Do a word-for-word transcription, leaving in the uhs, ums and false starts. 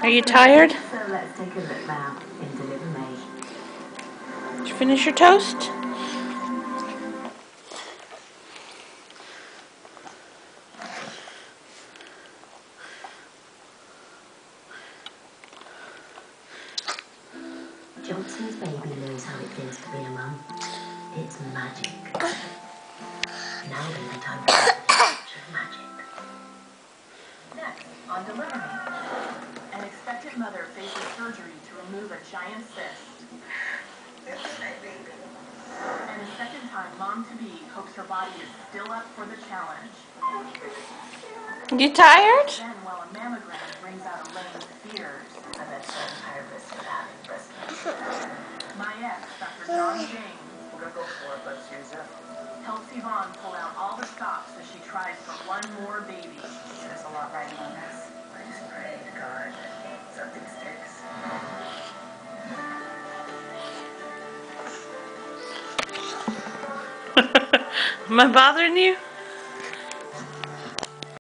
Are you tired? So let's take a look now into Little May. Did you finish your toast? Johnson's baby knows how it feels to be a mum. It's magic. Now will be the time for the touch of magic. Next, on delivery. An expectant mother faces surgery to remove a giant cyst. And a second time, mom-to-be hopes her body is still up for the challenge. You tired? Then, while a mammogram brings out Elaine's fears, I'm at some higher risk of having breast cancer. my ex, Doctor John James, We're gonna go for it, let's use it. helps Yvonne pull out all the stops as she tries for one more baby. There's a lot riding on this. I just pray to God that something sticks. Am I bothering you?